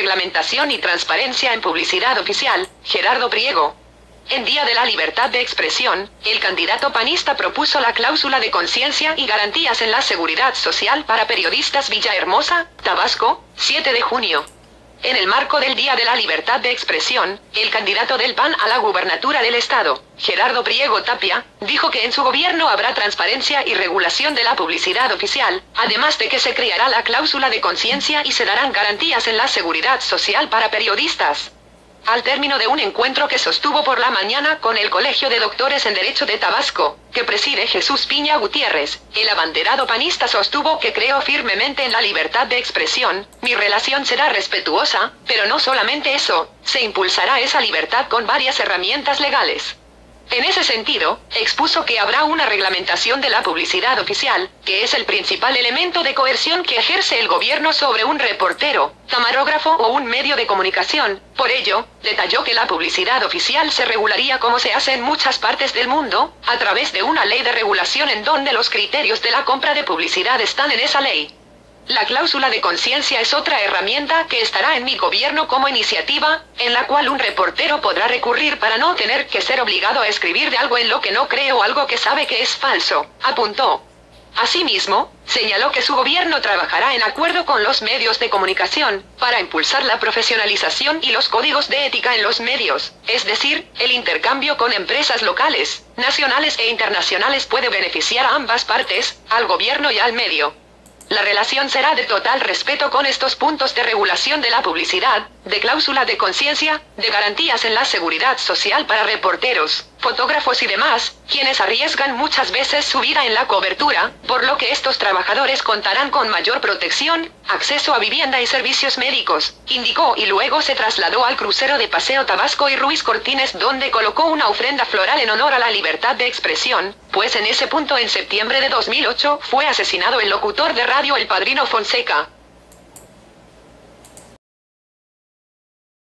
Reglamentación y Transparencia en Publicidad Oficial, Gerardo Priego. En Día de la Libertad de Expresión, el candidato panista propuso la cláusula de conciencia y garantías en la seguridad social para periodistas. Villahermosa, Tabasco, 7 de junio. En el marco del Día de la Libertad de Expresión, el candidato del PAN a la gubernatura del estado, Gerardo Priego Tapia, dijo que en su gobierno habrá transparencia y regulación de la publicidad oficial, además de que se creará la cláusula de conciencia y se darán garantías en la seguridad social para periodistas. Al término de un encuentro que sostuvo por la mañana con el Colegio de Doctores en Derecho de Tabasco, que preside Jesús Piña Gutiérrez, el abanderado panista sostuvo que creo firmemente en la libertad de expresión, mi relación será respetuosa, pero no solamente eso, se impulsará esa libertad con varias herramientas legales. En ese sentido, expuso que habrá una reglamentación de la publicidad oficial, que es el principal elemento de coerción que ejerce el gobierno sobre un reportero, camarógrafo o un medio de comunicación. Por ello, detalló que la publicidad oficial se regularía como se hace en muchas partes del mundo, a través de una ley de regulación en donde los criterios de la compra de publicidad están en esa ley. La cláusula de conciencia es otra herramienta que estará en mi gobierno como iniciativa, en la cual un reportero podrá recurrir para no tener que ser obligado a escribir de algo en lo que no cree o algo que sabe que es falso, apuntó. Asimismo, señaló que su gobierno trabajará en acuerdo con los medios de comunicación, para impulsar la profesionalización y los códigos de ética en los medios, es decir, el intercambio con empresas locales, nacionales e internacionales puede beneficiar a ambas partes, al gobierno y al medio. La relación será de total respeto con estos puntos de regulación de la publicidad, de cláusula de conciencia, de garantías en la seguridad social para reporteros, fotógrafos y demás, quienes arriesgan muchas veces su vida en la cobertura, por lo que estos trabajadores contarán con mayor protección, acceso a vivienda y servicios médicos, indicó, y luego se trasladó al crucero de Paseo Tabasco y Ruiz Cortines, donde colocó una ofrenda floral en honor a la libertad de expresión, pues en ese punto en septiembre de 2008 fue asesinado el locutor de radio El Padrino Fonseca.